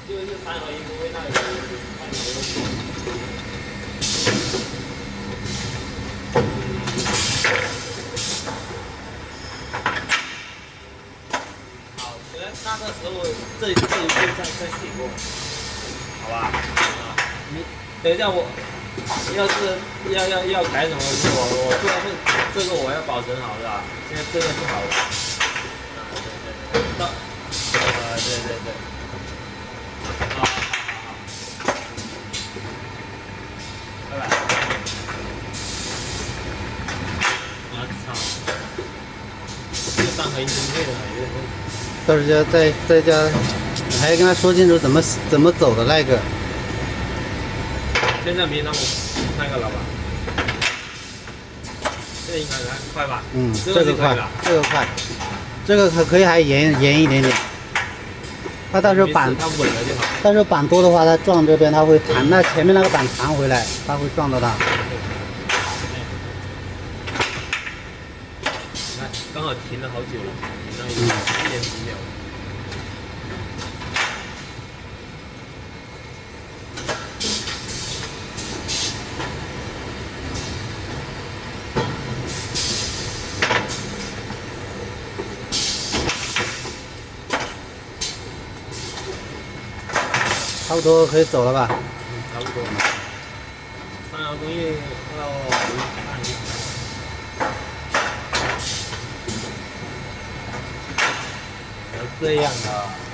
就是3合1不会那个看你的问题。好，那个时候这一步再写过，好吧？啊，你等一下我要是要改什么字，我做这个我要保存好是吧？现在这个是好的。啊，对，到对。好，拜拜。啊操！这个3合1是对的，有点问题。 到时候再加，你还要跟他说清楚怎么走的那个。 现在没那个了吧？这应该还快吧？ 嗯， 这这个快，这个快，这个可以还严一点点。它到时候板它稳了就好。 到时候板多的话，它撞这边它会弹，那前面那个板弹回来，它会撞到它。 你看，刚好停了好久了，停了1点几秒。 差不多可以走了吧？ 差不多。3号工艺要看一下。这样的。